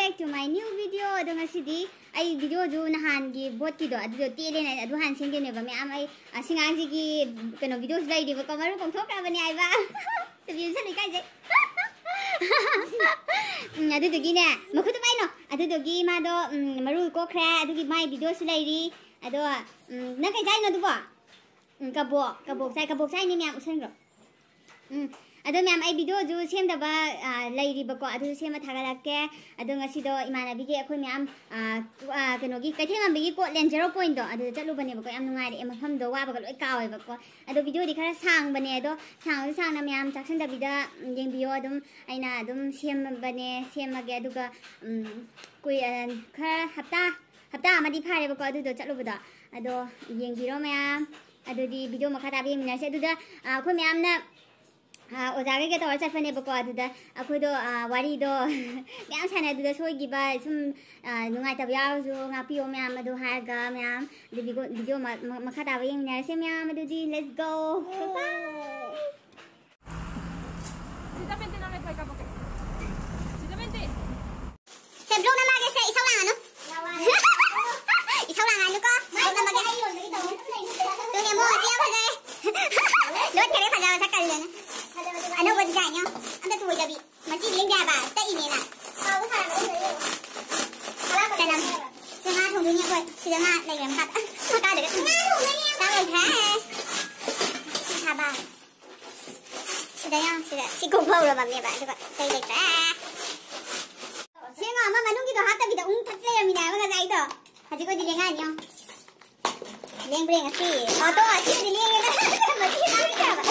back to my new video. Adong asidi ay video jo nahan gi bot ki do adu ti le na adu han sing ne ba me am ai singang ji gi kano video slide di ba ko maru kong thok ra ba ni ai ba. To view sa ni kai je. Adu do gi ne ma khu to bai no adu do gi ma do maru ko kra adu gi mai video slide ri ado na kai jai no du ba. Kabok sai ni me am usen ro. Ado ma'am आई video जो सेम दबा लाइरी बको अदु सेम थागा के अदु ngasi do imanabi ge akhoi ma'am keno gi kaithema bi ko len 0 point do अदु चलु बने बको याम नुंगाइ रे मफम दो वा बको लoi कावे बको अदु video di khara sang bane do sang na ma'am jaksan da bida yeng biyo adum aina adum sem bane sem age adu ga koi khara hafta amadi phare bako adu do चलु बदा अदो yeng biro ma'am अदु di video makha ta bi mina se adu da akhoi ma'am ना ओजागे के तौर चफने बको अदुदा अखोदो वारी दो मैम साने अदुदा सोइगिबा सुम नुंगाइ तब याव जो ngaपियो मैम अदु हारगा मैम दि वीडियो मखा ताबे यंगनार से मैम अदु जी let's go Sitamente non le puoi capoche. Sitamente. Se blong na mage se isaw lang ano isaw lang ano ko blong na mage to ne mo siya phajai lot kare phajawa sa kal na ano bad ga nyo anda tu jabi machi ling ga ba ta ini na au sa na sanam sama thong dunya ko sida ma lai lam khat ka de sa lai tha si sa ba sida ya sida si ko phau ra ba me ba ko tai lai ta senga ma manung ki do hat ta bi da thak le mi na ba ga jai do haji ko di lenga nyo leng breng asi to asi di leng na ma ti na ni ka ba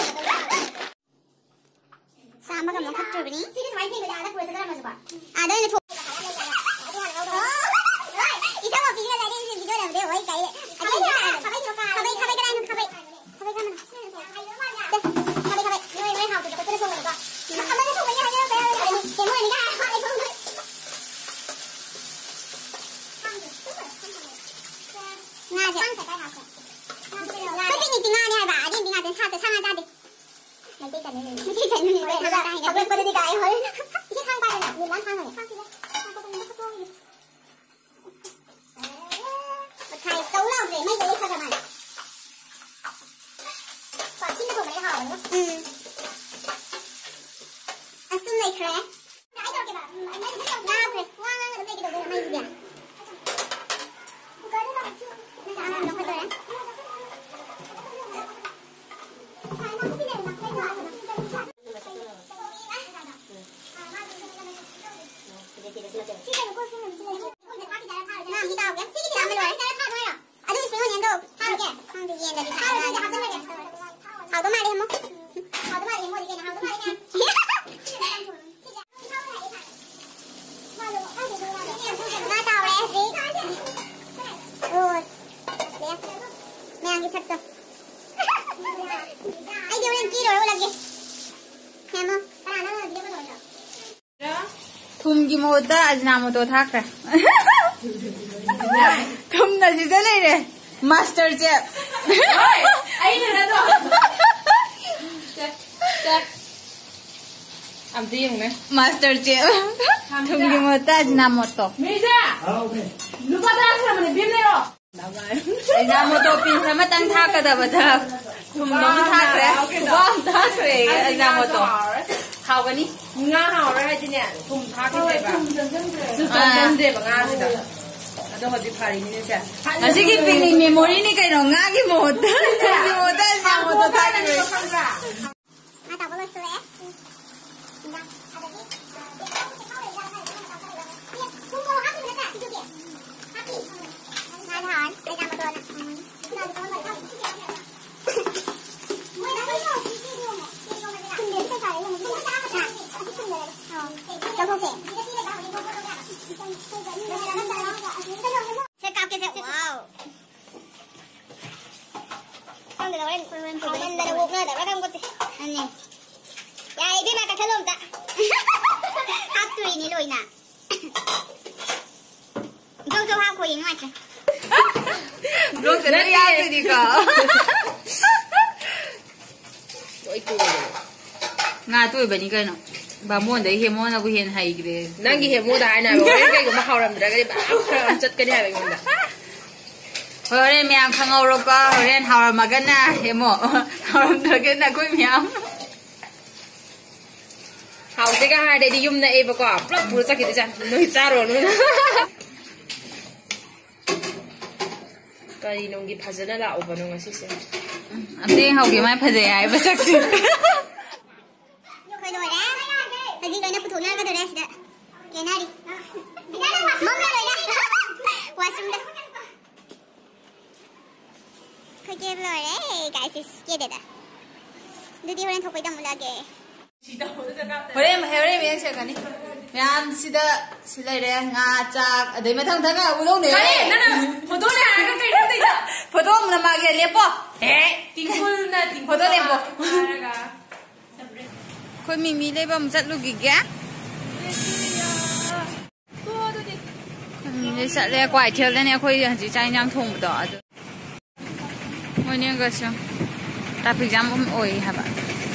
sama ka mo khat tu ni si mai thing ga da ko sa ma sa ba da ni tho isa mo pi ga da ni video na de oi kai khabai ka ra no khabai ka na khabai noi how to ko te so ga ba amma ni so ga ya ha ja ke mo ni ga ha ai ko nga je sang ka ha ko ko ti ni ti nga ni ai ba a din ti nga den sa sa nga ja deไม่ได้จันนี่ไม่ได้จันนี่ไม่ได้ได้เขาเป็นคนดีกายเฮ้ยที่ข้างบ้านเนี่ยมีร้านข้างไหนข้างที่ข้างตรงนี้ก็ต้องไทยเต้าเล่าเลยไม่ได้เขาจะมาฝากชิ้นกระปุกไม่ได้ห่อเลยอันซุ่มในแคร์ไอ้ตัวเก็บแบบไม่ได้ต้องน้ำเลยว่างๆไม่ได้กินตัวไม่ดีอ่ะก็ได้ต้องชื่อไม่จะเอาน้องไปตัวนั้น थुमगी मोदा Ajinomoto थाखरे थुमना सिदा लेरे master chef Ai na do. Am tiang me. Master chef थुमगी मोदा Ajinomoto Meja. Okay. Lupa dah sama ni bim lero. Ajinomoto पिन sama tang थाकदबदा थुम दम थाखरे बम थाखरे अजनामोटो हावगनी Nga hao ra hai ne. Thum tha ki sai ba. Su ton de ba nga si da. Ado ho di phari ni se. असिगी picnic memory नि कइनो ngaगी मोदा थुमगी मोदा अजनामोटो थाखरे มาต่อไปเลยสุดแล้วนะอะไรนี่คุณก็ฮักอยู่นะที่ดูดิฮักดิงานหอนไปตามมาตัวนะเราจะต้องไปเข้าที่เดียวเนี่ยไม่ได้ไม่ยอมที่เดียวเนี่ยที่เดียวมันไม่ได้คุณเดินไปใส่ยังไม่ได้ค่ะที่คุณเลยจะโอเคเช็คกาวเก็บเสร็จว้าวต้องเดี๋ยวเราเล่นผมเล่นในวงเลยแต่ว่าทำก็ติอันนี้ยายพี่มากระทะลมจ้ะฮักตุยนี่เลยนะต้องจะพาคุยยังไงจ้ะ लोग तेरे याद नहीं दिखा Oi tu. nga tu bani kai no บางม้วนได้เฮมอนเอาไปเห็นไห้กันเลยนั่งกี่เฮมูได้นะบอกว่าใกล้กับมาเขารำแต่ก็ได้แบบจัดกันได้แบบนี้เฮ้ยเมียข้างเอาเราก็เรียนหามากันนะเฮมอหารำเธอกันนะกุ้ยเมียเขาจะก็ให้ได้ดียุ่มในเอประกอบปลั๊บบูสักกี่จันนุ้ยจ้าโรนุ้ยก็ดีน้องกินพัชนะละอุปน้องอาศิเซอันนี้เขากี่ไม่พัชยายไปสักทีเคยโดนแล้วแต่จริงเลยนะผู้ถูกนั่นก็โดนแล้วสิเด้อเกน่าดิมองเลยนะว่าซึมเด้อเคยเก็บเลยไก่สิเก็บเด็ดอ่ะดูดิวันนั้นถูกไปดำมันละเกเฮ้ยเฮ้ยเมียเชื่อกันนี่เมียสิเด้อสิเลยเด้งาจากเดี๋ยวมาทั้งอ่ะอุดมเนี่ยนั่นน่ะพอตัวเนี่ยก็ใกล้ได้จ้ะพอตัวมันมาเกลี่ยป่ะทิ้งคนน่ะทิ้งพอตัวเนี่ยป่ะคนมีเลยป่ะมันจัดลูกกี่แก่你下来怪天的呢，可以就这样通不到的。我那个是，打皮匠我们喂一下吧。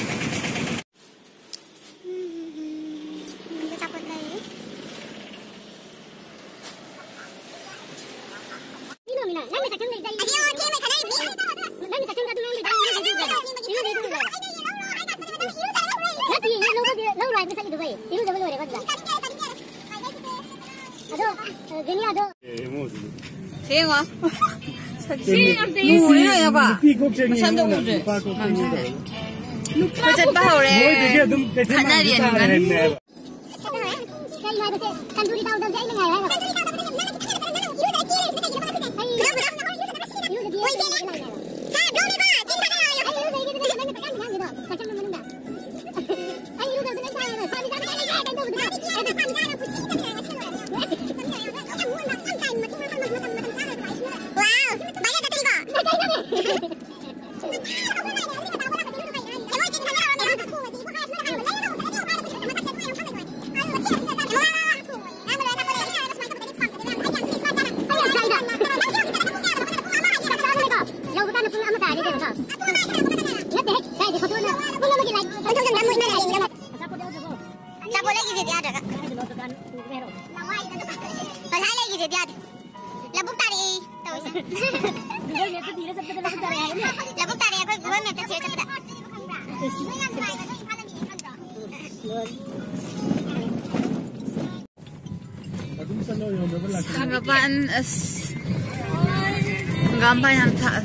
谁啊？母的呀吧？山东母的。我真不好嘞，看那脸你Gampang gampang yang tak.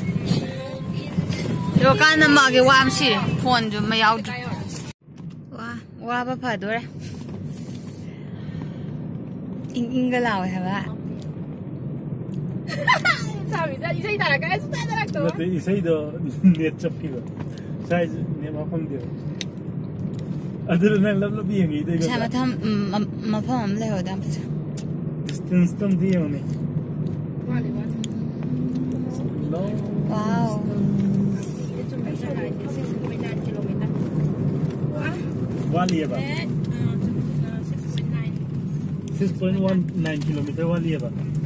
Yo kan nama ke wam sih, phone tu mayau. Wah apa pada orang? Ing galau ya pak. Sorry, saya tak nak, saya tak nak tu. Tapi saya dah net cepi lah. Saya ni macam dia. Ada orang lebih yang itu. Saya macam macam lewat dah macam. Distance tam dia ni. Wow. Wali apa? 6.19 kilometer wali apa?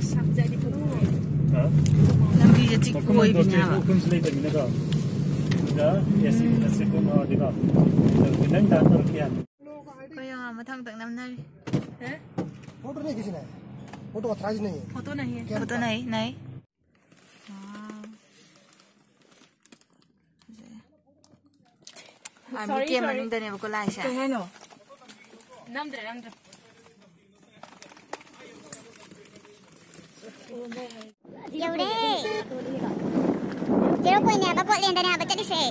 Nanti jadi koi punya apa? Kun selai tapi nak kau. Dah, yes, nasi pun ada kau. Dengan datang kian. Kau yang macam tak nama ni? Photo नहीं किसी ने photo authorise नहीं है फोटो नहीं है फोटो नहीं sorry sorry mình đây này có lại sao cái nó năm giờ Dâu đi Chị đâu quên nhà bà gọi liền đây nào bà chạy đi xe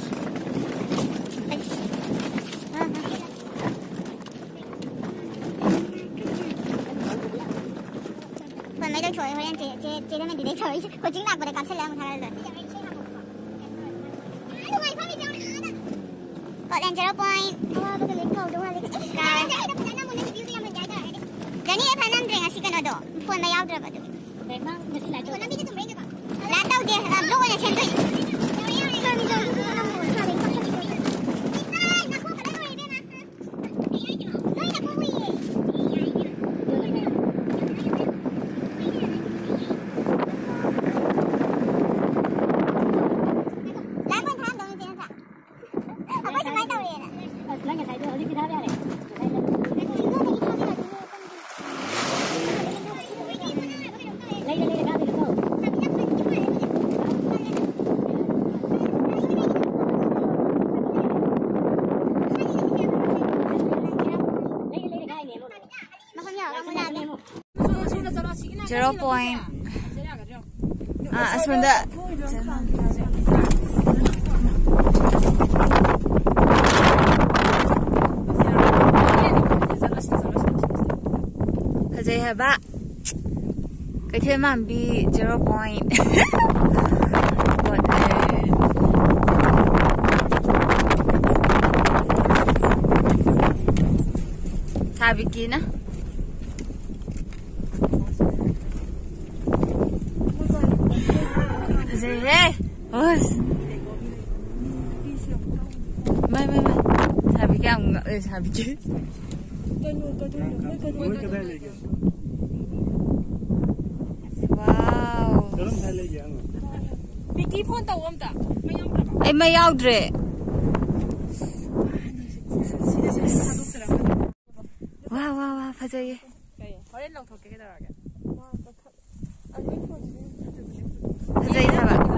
Còn mấy đôi chuối hồi em chị đã mình đi đấy thôi hồi chính lạc vào đây cắm xe leo một thằng rồi gọi lên cho nó quay bây giờ lấy cầu đúng không Jadi apa nam drink asik kan ada phone bayar berapa tu memang mesti lah tu nak pergi tu mereka lah tahu dia blok aja century Hãy subscribe cho kênh Ghiền Mì Gõ để không bỏ lỡ những video hấp dẫn 0 point. Asunda. Hajay haba. Kaithe mambi 0 point. Sabi na. Hey, us. Mai. Sabi ka ang sabi ki. Wow. Biki phone tau am ta. Ay may yaudre. Wow, fazay. Horen long thoke ke daraga. Fazay na ba?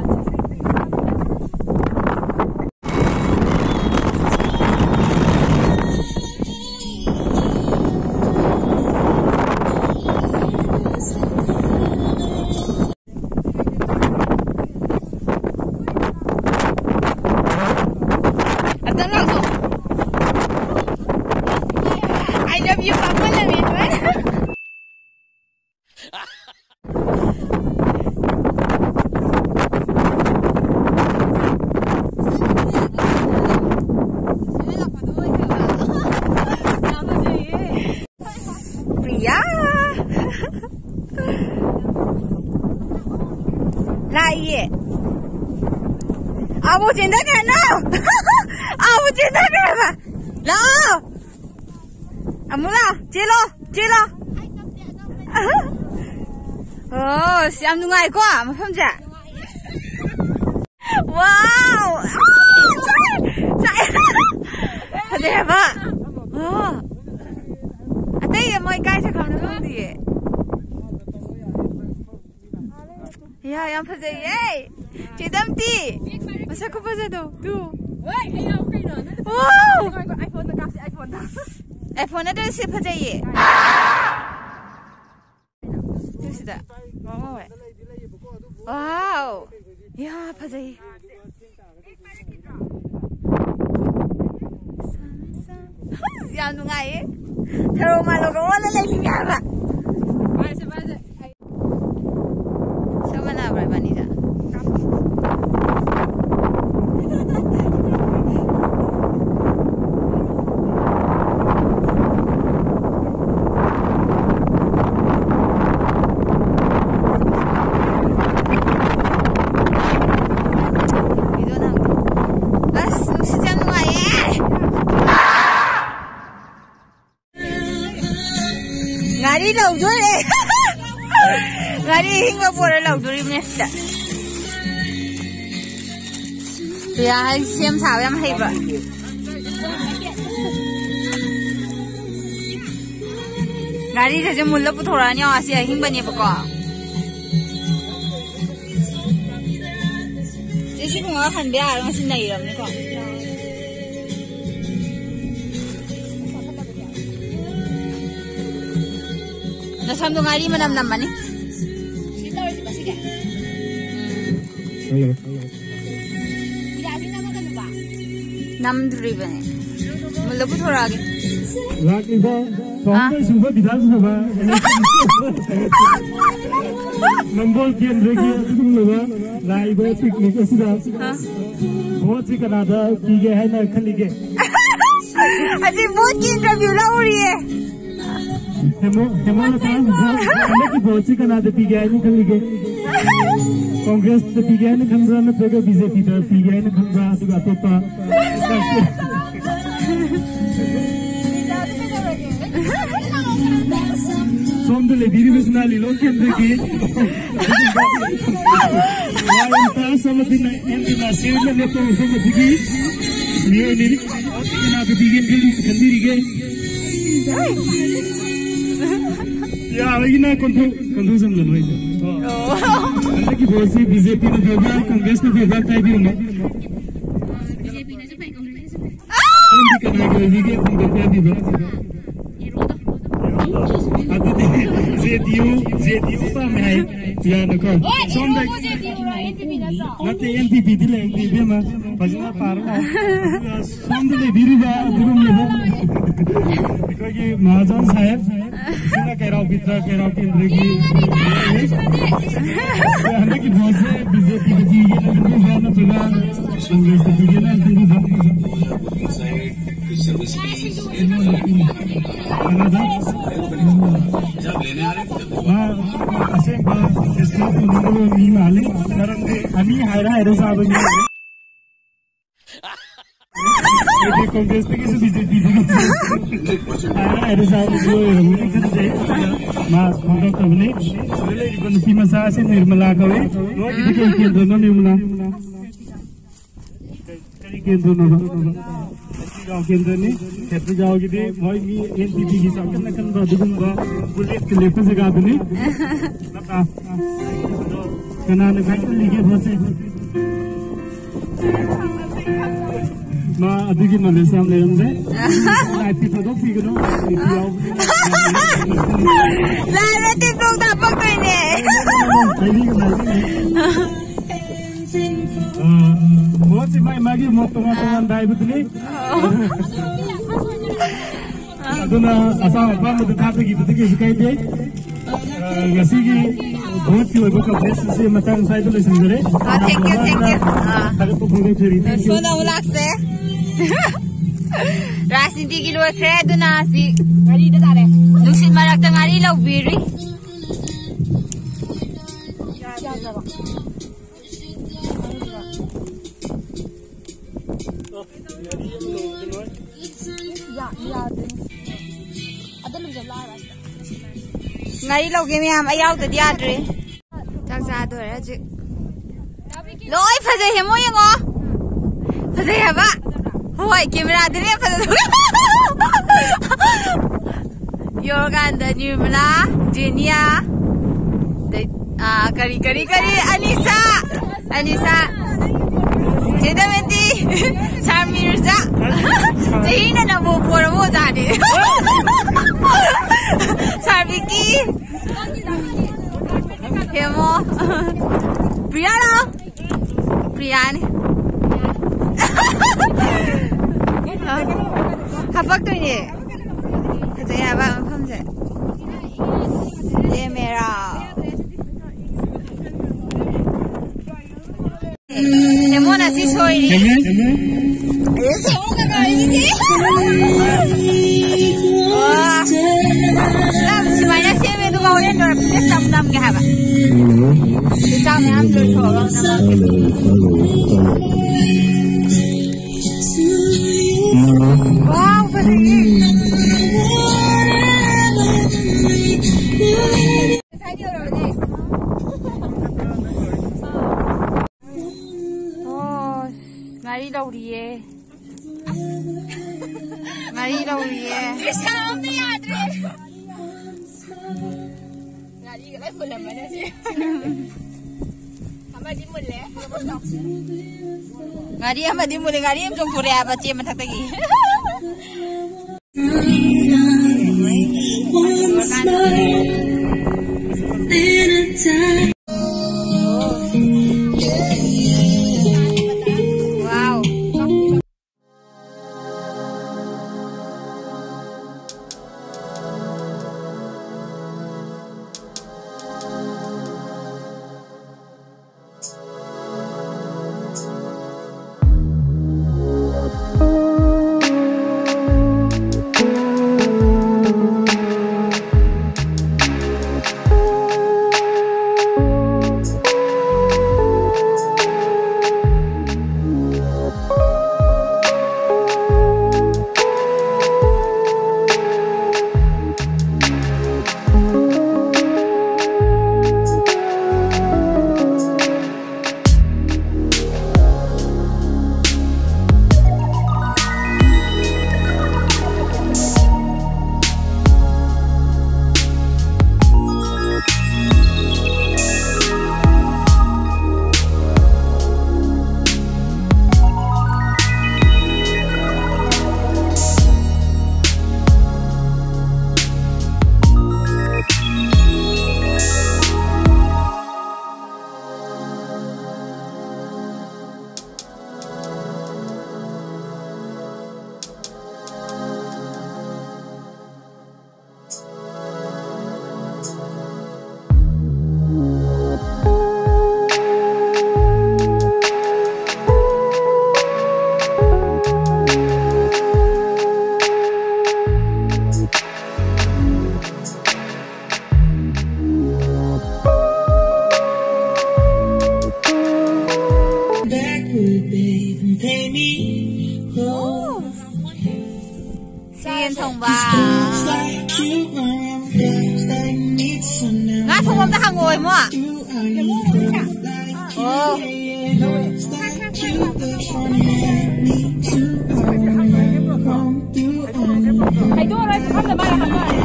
Abu cinta kan now? Abu cinta kan apa? Lah, amula, cilo. Oh, siam nungai ko, mafam ja. Wow, cai. Ada apa? Oh, ada yang mau ikai cakap nak dia. Ya, yang pasal ye. Cidam ti. Masa ko pasal tu. Woi, ayo kena. Wow. iPhone tak kasih iPhone dah. iPhone ada si pasal ye. Tu sudah. Wow. Ya, pasal ye. Yang nungai. Kalau malu kau ada lagi ni apa? Bye. Sama na berapa ni dah? Ngari lau dulu. Ngari hingga pura lau dulu mesti. Ya, siam sahaja yang hebat. Ngari saja mula putranya asyik hingga ni pekak. Jadi kau akan biar masih naik ni kau. Nasam tu ngari mana nama ni? Kita harus masih kan? Hello. Tidak ada nama kan lupa. Nam duri bane. Mula pun thora lagi. Lagi tu, kamu suka bidas apa? Nombor kian lagi tu lupa. Lagi tu piknik sudah. बहुत C Canada की गए है ना खली के अजी बहुत की इंटरव्यू ला हो रही है हेमो की बहुत सी कनाडा पी गए नहीं खली के कांग्रेस तो पी गए नहीं खंडरा में तो बीजेपी तो पी गए नहीं खंडरा तो गातो पा सोम तो ले दीरी में सुना ली लोग के अंदर की समझ नहीं ना सेव में तो समझ गई ये नहीं ना तो बिगिन के लिए खंडी रही गई या वही ना कंट्रोल समझ लो भाई अंदर की बहुत सी बीजेपी ने फेवरा कांग्रेस ने फेवरा टाइप ही होंगे बीजेपी ने जो भाई कांग्रेस ने जो करना है कि ये हम करते हैं भी ZTU pa may ya na ko somda nate NPP dile NPP ma pajna parna somda le dirija durum le because महाजन साहब सुना कह रहा हूँ पिता कह रहा हूँ केंद्र की हमें की बहुत से बीजेपी की जी ये लोग जाना चला कांग्रेस की जी ना इंतरी था हाँ ऐसे इसके तो नहीं माले कारण अभी हायरा साहब कांग्रेस के बीजेपी मसा से निर्मला कवे केंद्र निर्मला केंद्र केंद्र ने क्षेत्र जाओगे NPP की बुलेट के लेप से गा बने कनाने लिखे बहुत से Ma adugi Malaysia meron de. Ay tipo figuro. Lalo tipo dapat ko ini. बहुत सी माई मागी मोट टमाटर दाई बुतली. अदुना असा apa मुझे थापे की बुतली सिखाई दे. Ngasi की बहुत की वजह का बेस से मतंग साइड ले संजरे. Thank you. Kalau tu boleh cerita. Sudah ulas deh. Rasinti kilo ekre tu nasi. Ngari tu tare. Nusin marak tu ngari lau biri. Ngari lau game am ayau tu dia dre. Tak sah tu aja. Loi pasal hemo yang oh. Pasal apa? Hoi kamera dini pasal tu. Yogan dan Nirmala, Jenia, kari Anissa, Jeda Menti, Samirza, Jina na mo jadi. Sarviki, Hemo, Priyani. Hapak tu ni. Saya abang faham tak? Dia merah. Demo nasi soy ni. Semua kan ini. Wah, lam semuanya siapa tu kau ni dorang punya sam ke apa? Kita ni ambil orang nama. Wow, begini. Oh, ngari lauriye. Sampai ada. Ngari kalau boleh mana sih? Apa di mulai? Ngari apa di mulai ngari em jom pura apa cie matak lagi. Wow. มจะหังโอยมั่วโอ้ใครตัวอะไรเขาจะมาทำอะไร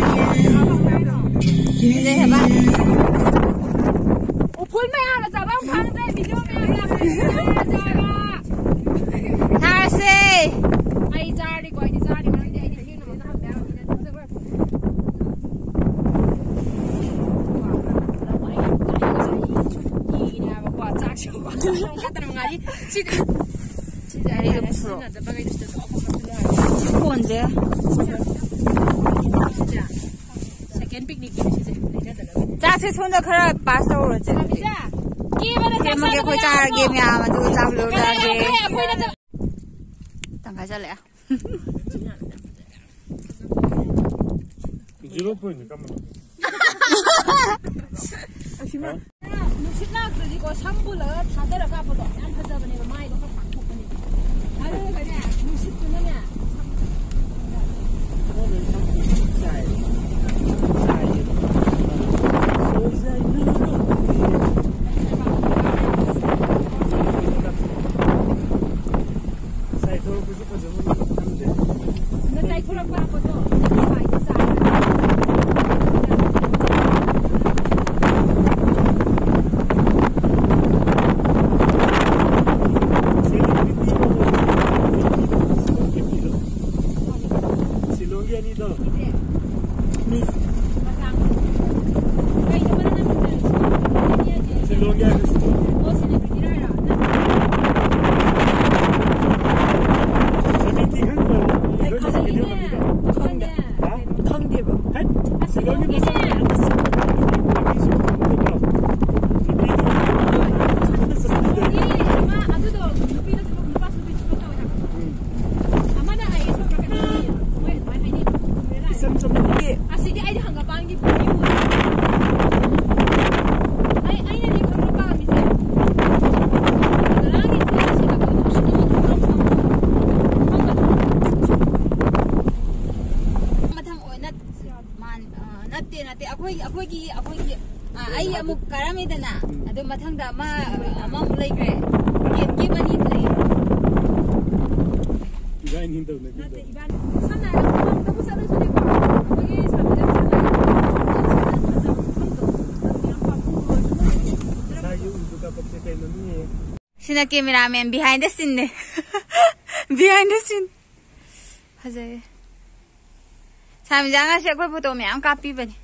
เจ๊เห็นปะพูดไม่เอาเราจะบ้างพังได้วิดีโอไม่เอาทาร์ซีไอจาดีกว่าไอจาดีกว่าไอเด็กที่หนูทำแล้วนี่นะจะว่า언제? 짜세 손도 그래 봤어 그러지. 게임하게 거자 게임이야. 누구 잡으러 가게. 땅 가자래요. 0포인트 까만. 누시나 그리고 상부를 다 데려가 보도 안 하자보니 마이도 확 바꾸거니. 아유 그냥 누시꾸는 아이 아무 가람이잖아. 아도 마탕다 아마 몰라이그래. 게임만 있래. 디자인 힘들네. 이반 산나랑 너무 싸는 소리 봐. 거기 사람들 Sina cameraman behind the scene. Behind the scene. 하재. 잠장아 셰고 보도 면 카피 버니.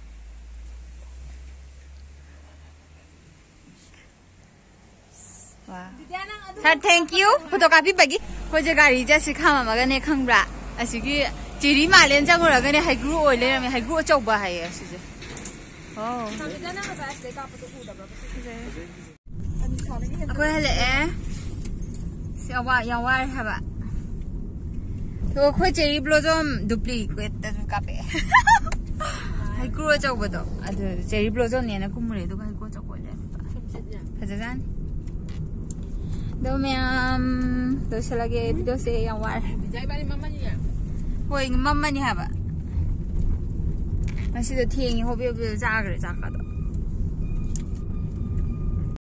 Sir, thank you. Photocopy bagi. Ko je gari ja sikha ma ga ne khangbra. Asigi chiri ma len jang ra ga ne high group oil le me high group chok ba hai asige. Oh. Ko hele si awa ya wa ha ba. To ko chiri blossom duplicate ta ka pe. High group chok ba do. Adu chiri blossom ne na kumure do high group chok oil le ba. Hajagan. Domiam, dosa lagi video saya yang war. Bijai balik mama ni ya. Woi, mama ni apa? Masih tu tiang, hobi jaga jaga tu.